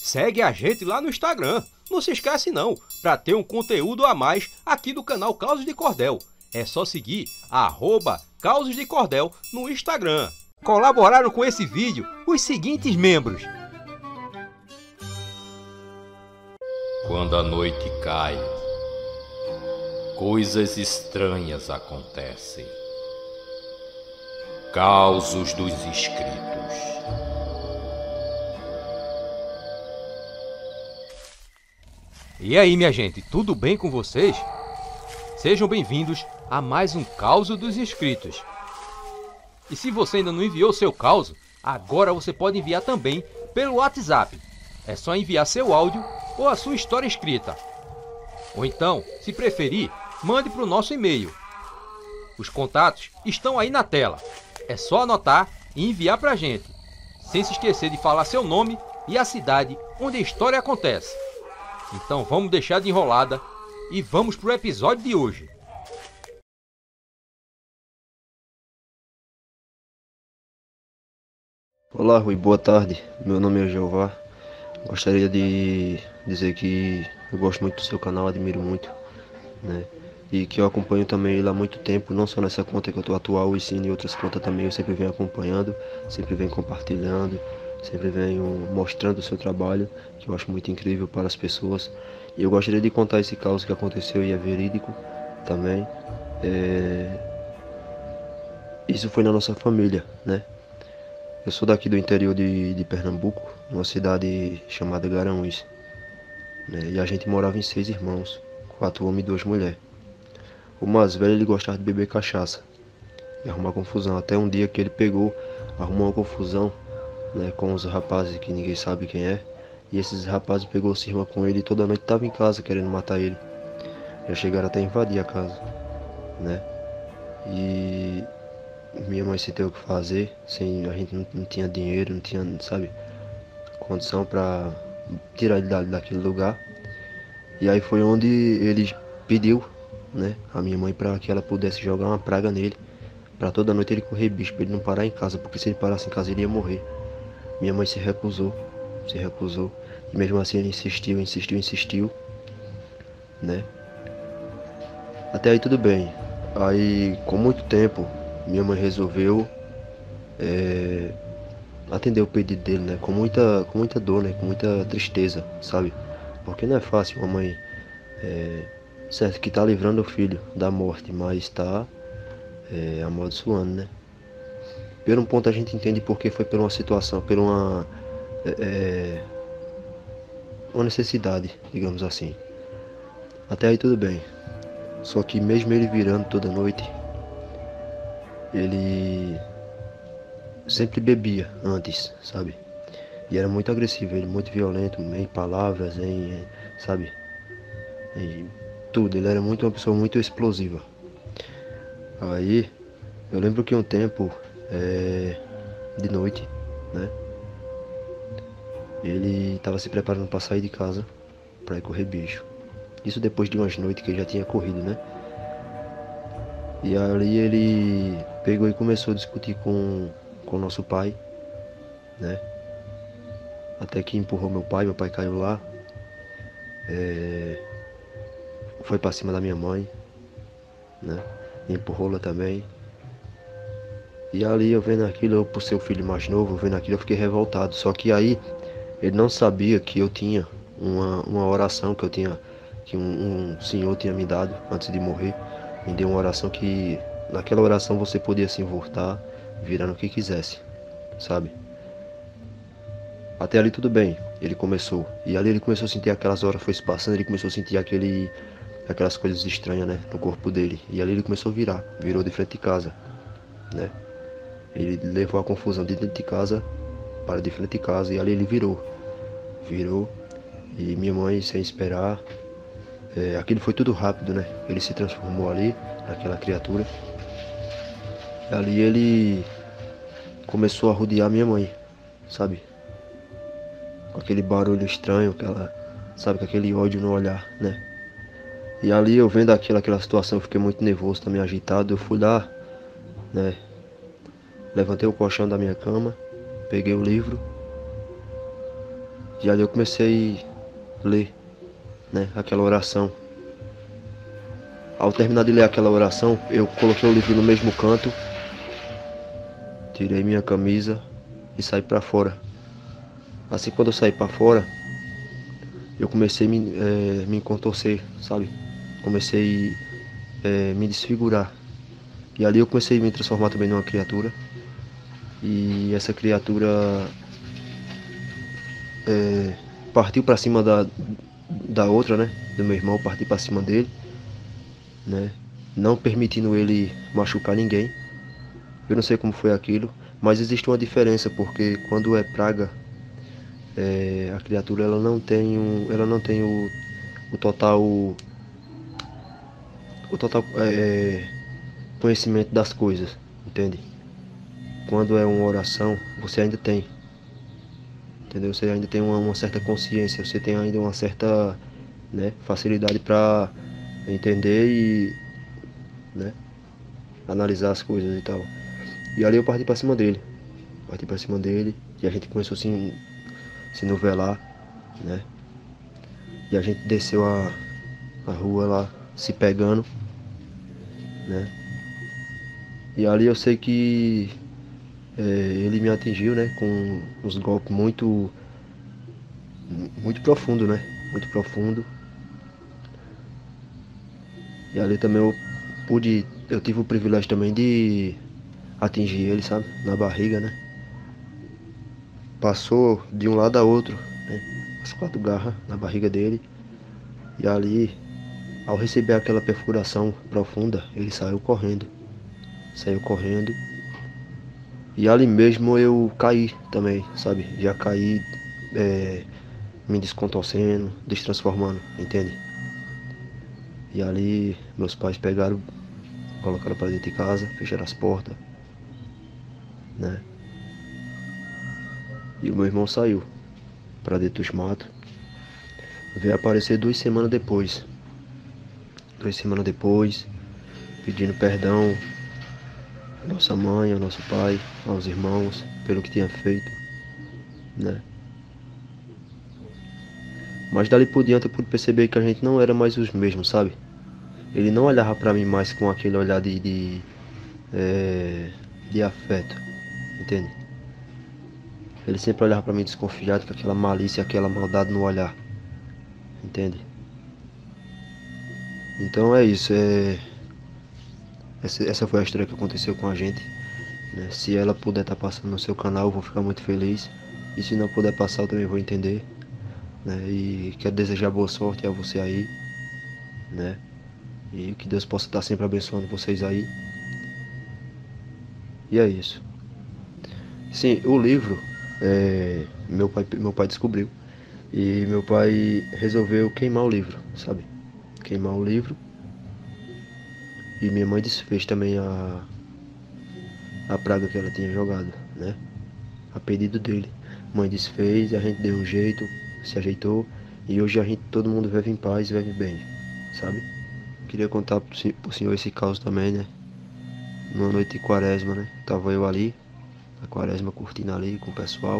segue a gente lá no Instagram. Não se esquece não, para ter um conteúdo a mais aqui do canal Causos de Cordel. É só seguir @Causos de Cordel no Instagram. Colaboraram com esse vídeo os seguintes membros. Quando a noite cai, coisas estranhas acontecem. Causos dos inscritos. E aí, minha gente, tudo bem com vocês? Sejam bem-vindos a mais um Causo dos Inscritos. E se você ainda não enviou seu causo, agora você pode enviar também pelo WhatsApp. É só enviar seu áudio ou a sua história escrita. Ou então, se preferir, mande para o nosso e-mail. Os contatos estão aí na tela. É só anotar e enviar para a gente, sem se esquecer de falar seu nome e a cidade onde a história acontece. Então vamos deixar de enrolada e vamos para o episódio de hoje. Olá, Rui, boa tarde. Meu nome é Jeová. Gostaria de dizer que eu gosto muito do seu canal, admiro muito, né? E que eu acompanho também ele há muito tempo, não só nessa conta que eu estou atual, e sim em outras contas também. Eu sempre venho acompanhando, sempre venho compartilhando, sempre venho mostrando o seu trabalho, que eu acho muito incrível para as pessoas. E eu gostaria de contar esse caos que aconteceu e é verídico também. Isso foi na nossa família, né? Eu sou daqui do interior de Pernambuco, numa cidade chamada Garanhuns, né? E a gente morava em 6 irmãos, 4 homens e 2 mulheres. O mais velho, ele gostava de beber cachaça e arrumar confusão. Até um dia que ele arrumou uma confusão, né, com os rapazes que ninguém sabe quem é. E esses rapazes pegou cisma com ele e toda noite estava em casa querendo matar ele. Já chegaram até a invadir a casa, né? E minha mãe sem ter o que fazer, a gente não tinha dinheiro, não tinha, sabe, condição para tirar ele daquele lugar. E aí foi onde ele pediu, né, a minha mãe para que ela pudesse jogar uma praga nele, para toda noite ele correr bicho, para ele não parar em casa, porque se ele parasse em casa ele ia morrer. Minha mãe se recusou, e mesmo assim ele insistiu, né. Até aí tudo bem. Aí, com muito tempo, minha mãe resolveu atender o pedido dele, né? Com muita dor, né? Com muita tristeza, sabe? Porque não é fácil uma mãe, certo, que tá livrando o filho da morte, mas tá amaldiçoando, né? Por um ponto a gente entende porque foi por uma situação, por uma necessidade, digamos assim. Até aí tudo bem. Só que mesmo ele virando toda noite, ele sempre bebia antes, sabe? E era muito agressivo, ele muito violento em palavras, sabe? Em tudo, ele era uma pessoa muito explosiva. Aí, eu lembro que um tempo, de noite, né? Ele estava se preparando para sair de casa, para ir correr bicho. Isso depois de umas noites que ele já tinha corrido, né? E ali ele pegou e começou a discutir com nosso pai, né? Até que empurrou meu pai caiu lá, foi para cima da minha mãe, né? Empurrou-la também. E ali eu vendo aquilo, eu por ser o filho mais novo, vendo aquilo eu fiquei revoltado. Só que aí ele não sabia que eu tinha uma oração que um senhor tinha me dado antes de morrer. Me deu uma oração que naquela oração você podia se voltar, virando o que quisesse, sabe? Até ali tudo bem, ele começou. E ali ele começou a sentir aquelas horas foi se passando, ele começou a sentir aquelas coisas estranhas, né, no corpo dele. E ali ele começou a virou de frente de casa, né? Ele levou a confusão de dentro de casa para de frente de casa e ali ele virou. E minha mãe, sem esperar, aquilo foi tudo rápido, né? Ele se transformou ali, naquela criatura. E ali ele começou a rodear minha mãe, sabe? Com aquele barulho estranho, sabe, com aquele ódio no olhar, né? E ali eu vendo aquela situação, eu fiquei muito nervoso, também agitado. Eu fui lá, né? Levantei o colchão da minha cama, peguei o livro E ali eu comecei a ler, né, aquela oração. Ao terminar de ler aquela oração, eu coloquei o livro no mesmo canto, tirei minha camisa e saí para fora. Assim, quando eu saí para fora, eu comecei a me contorcer, sabe? Comecei a me desfigurar. E ali eu comecei a me transformar também numa criatura. E essa criatura partiu para cima da outra, né? Do meu irmão, partiu para cima dele, né? Não permitindo ele machucar ninguém. Eu não sei como foi aquilo, mas existe uma diferença, porque quando é praga, a criatura ela não tem o total, o total conhecimento das coisas, entende? Quando é uma oração, você ainda tem, entendeu? Você ainda tem uma certa consciência, você tem ainda uma certa, né, facilidade para entender e, né, analisar as coisas e tal. E ali eu parti para cima dele e a gente começou a se novelar, né? E a gente desceu a rua lá se pegando, né? E ali eu sei que ele me atingiu, né? Com uns golpes muito profundo, né? Muito profundo. E ali também eu tive o privilégio também de atingir ele, sabe? Na barriga, né? Passou de um lado a outro, né? As 4 garras na barriga dele. E ali, ao receber aquela perfuração profunda, ele saiu correndo. Saiu correndo. E ali mesmo eu caí também, sabe? Já caí me descontorcendo, destransformando, entende? E ali meus pais pegaram, colocaram pra dentro de casa, fecharam as portas, né? E o meu irmão saiu pra dentro dos matos. Veio aparecer 2 semanas depois. 2 semanas depois, pedindo perdão à nossa mãe, ao nosso pai, aos irmãos, pelo que tinha feito, né? Mas dali por diante eu pude perceber que a gente não era mais os mesmos, sabe? Ele não olhava pra mim mais com aquele olhar de afeto, entende? Ele sempre olhava pra mim desconfiado, com aquela malícia, aquela maldade no olhar, entende? Então é isso, essa foi a história que aconteceu com a gente, né? Se ela puder estar passando no seu canal, eu vou ficar muito feliz. E se não puder passar, eu também vou entender, né? E quero desejar boa sorte a você aí, né? E que Deus possa estar sempre abençoando vocês aí. E é isso. Sim, o livro, meu pai descobriu. E meu pai resolveu queimar o livro, sabe? Queimar o livro. E minha mãe desfez também a praga que ela tinha jogado, né? A pedido dele. Mãe desfez, a gente deu um jeito, se ajeitou. E hoje a gente, todo mundo vive em paz, vive bem, sabe? Queria contar pro senhor esse caos também, né? Numa noite de quaresma, né? Tava eu ali, na quaresma, curtindo ali com o pessoal.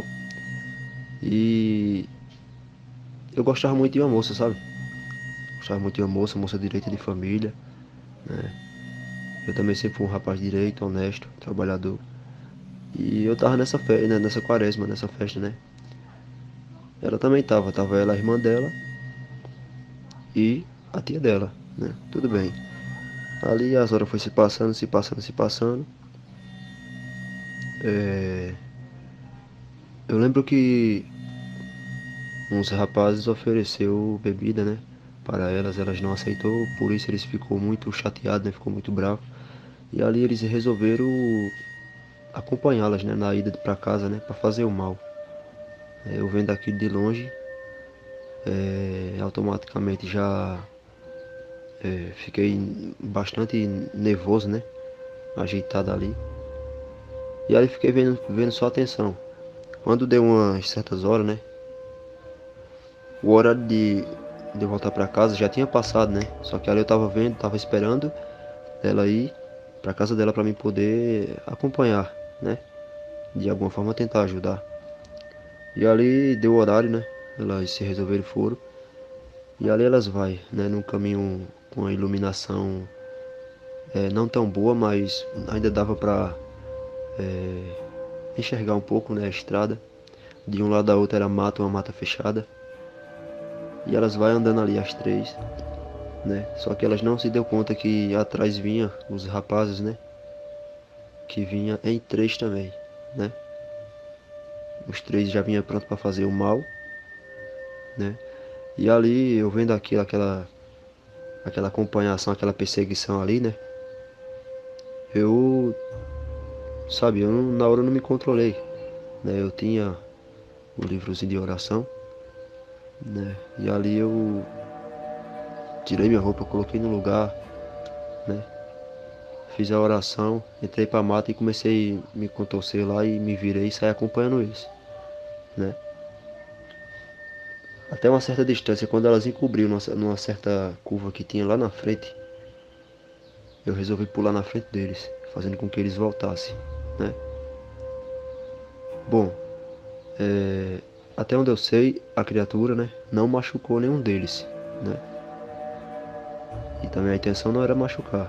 E eu gostava muito de uma moça, sabe? Gostava muito de uma moça direita de família, né? Eu também sempre fui um rapaz direito, honesto, trabalhador. E eu tava nessa quaresma, nessa festa, né? Ela também tava ela, a irmã dela e a tia dela, né? Tudo bem. Ali as horas foi se passando, se passando, se passando. É, Eu lembro que uns rapazes ofereceu bebida, né? Para elas não aceitou, por isso eles ficou muito chateado, né? Ficou muito bravo. E ali eles resolveram acompanhá-las, né? Na ida para casa, né? Para fazer o mal. Eu vendo aquilo de longe, automaticamente já fiquei bastante nervoso, né? Ajeitado ali. E aí fiquei vendo só atenção. Quando deu umas certas horas, né? O horário de voltar para casa já tinha passado, né? Só que ali eu tava vendo, tava esperando ela ir pra casa dela para mim poder acompanhar, né? De alguma forma tentar ajudar. E ali deu o horário, né? elas se resolveram e foram. E ali elas vai, né, num caminho com a iluminação não tão boa, mas ainda dava para enxergar um pouco, né, a estrada. De um lado da outra era mato, uma mata fechada. E elas vai andando ali as três, né? Só que elas não se deu conta que atrás vinha os rapazes, né? Que vinha em três também, né? Os três já vinham pronto para fazer o mal, né? E ali eu vendo aquela acompanhação, aquela perseguição ali, né? Eu, sabe, na hora eu não me controlei, né? Eu tinha o livrozinho de oração, né? E ali eu tirei minha roupa, coloquei no lugar, né? Fiz a oração, entrei pra mata e comecei a me contorcer lá e me virei e saí acompanhando eles, né? Até uma certa distância, quando elas encobriram numa certa curva que tinha lá na frente, eu resolvi pular na frente deles, fazendo com que eles voltassem, né? Bom, até onde eu sei, a criatura, né, não machucou nenhum deles, né? E também a intenção não era machucar.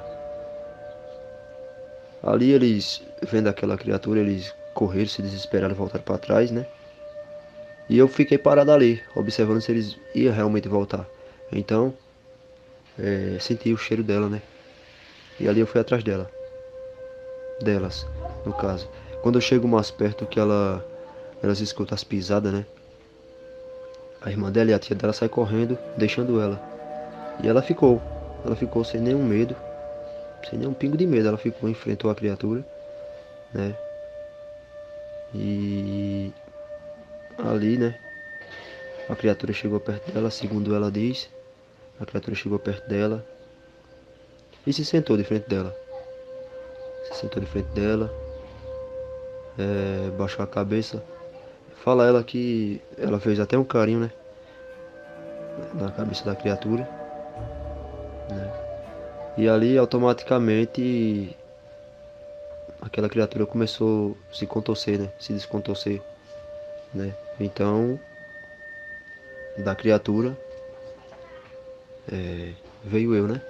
Ali eles, vendo aquela criatura, eles correram, se desesperaram e voltaram para trás, né? E eu fiquei parado ali, observando se eles iam realmente voltar. Então, senti o cheiro dela, né? E ali eu fui atrás delas, no caso. Quando eu chego mais perto que elas escutam as pisadas, né? A irmã dela e a tia dela saem correndo, deixando ela. E ela ficou sem nenhum medo, sem nenhum pingo de medo. Ela ficou, enfrentou a criatura, né? E ali, né? A criatura chegou perto dela, segundo ela diz. A criatura chegou perto dela e se sentou de frente dela. Se sentou de frente dela, baixou a cabeça. Fala ela que ela fez até um carinho, né? Na cabeça da criatura, né? E ali automaticamente aquela criatura começou a se contorcer, né? Se descontorcer, né? Então, da criatura veio eu, né?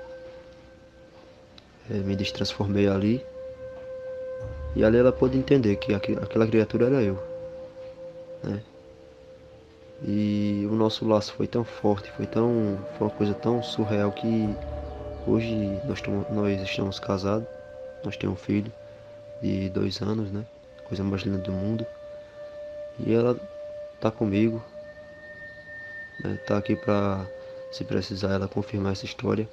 Me destransformei ali. E ali ela pôde entender que aquela criatura era eu, né? E o nosso laço foi tão forte, foi uma coisa tão surreal que hoje nós estamos casados, nós temos um filho de 2 anos, né? Coisa mais linda do mundo. E ela tá comigo, né? Tá aqui pra, se precisar, ela confirmar essa história.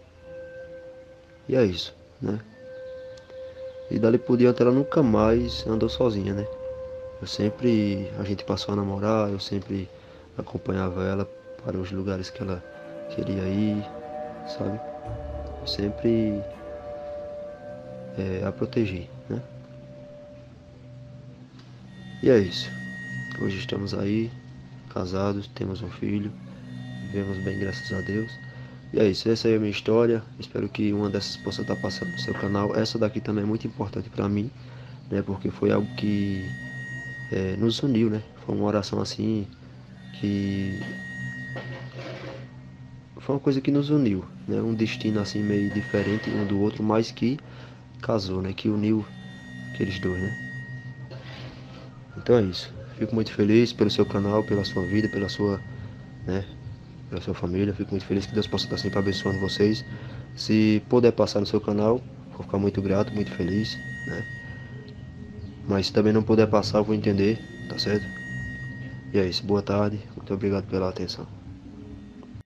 E é isso, né? E dali por diante ela nunca mais andou sozinha, né? A gente passou a namorar, eu sempre acompanhava ela para os lugares que ela queria ir, sabe? Eu sempre a protegi, né? E é isso. Hoje estamos aí, casados, temos um filho, vivemos bem, graças a Deus. E é isso, essa aí é a minha história. Espero que uma dessas possa estar passando no seu canal. Essa daqui também é muito importante para mim, né? Porque foi algo que nos uniu, né? Foi uma oração assim que foi uma coisa que nos uniu, né? Um destino assim meio diferente um do outro, mas que casou, né? Que uniu aqueles dois, né? Então é isso. Fico muito feliz pelo seu canal, pela sua vida, né? Pela sua família. Fico muito feliz que Deus possa estar sempre abençoando vocês. Se puder passar no seu canal, vou ficar muito grato, muito feliz, né? Mas se também não puder passar, eu vou entender, tá certo? E é isso. Boa tarde. Muito obrigado pela atenção.